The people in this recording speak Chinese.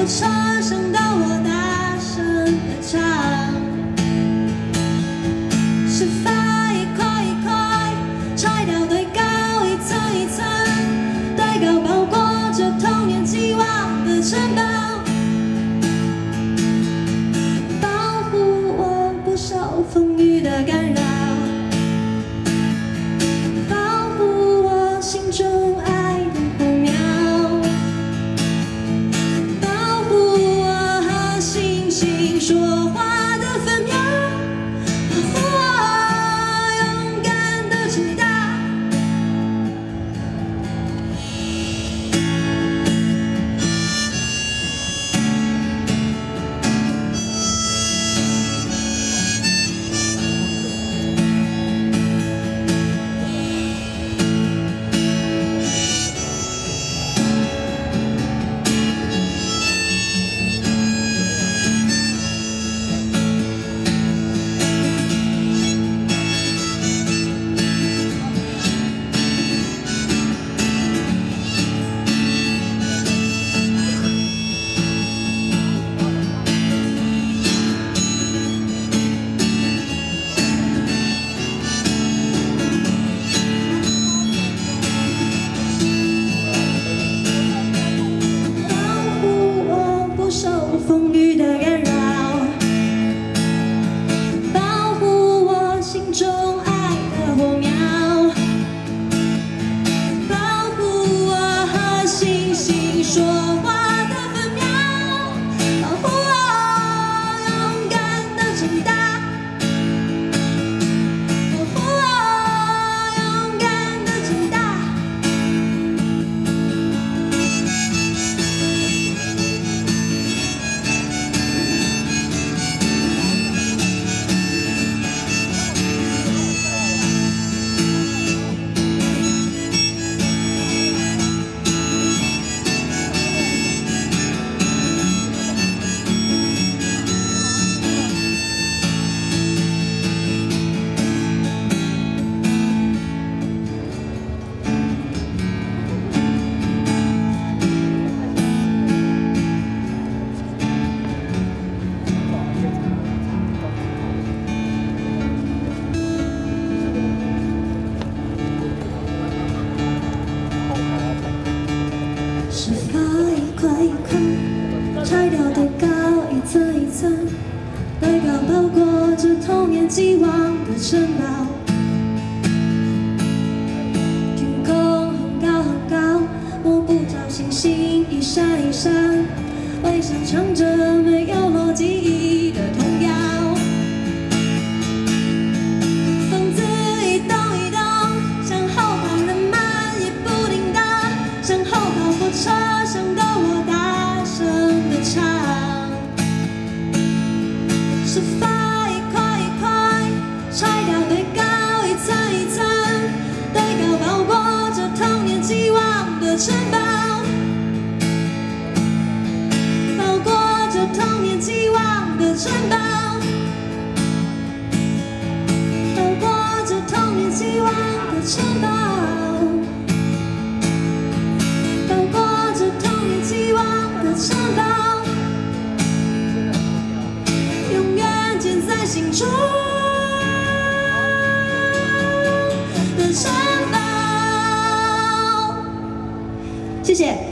车声到我大声地唱，是发一块一块拆掉堆高一层一层，堆高包裹着童年寄望的城堡，保护我不受风雨的干扰，保护我心中爱的火苗。 说话的分秒，保护我勇敢的长大。风雨的干扰，保护我心中爱的火苗，保护我和星星说话的分秒，保护我勇敢的长大，保护我勇敢的长大。 是发一块一块拆掉堆高一层一层，堆高包裹着童年寄望的城堡。天空很高很高，摸不着星星一闪一闪，微笑唱着没有逻辑意义的童谣。风子一动一动，向后跑人们也不停地向后跑。 车声逗我大声地唱，是发。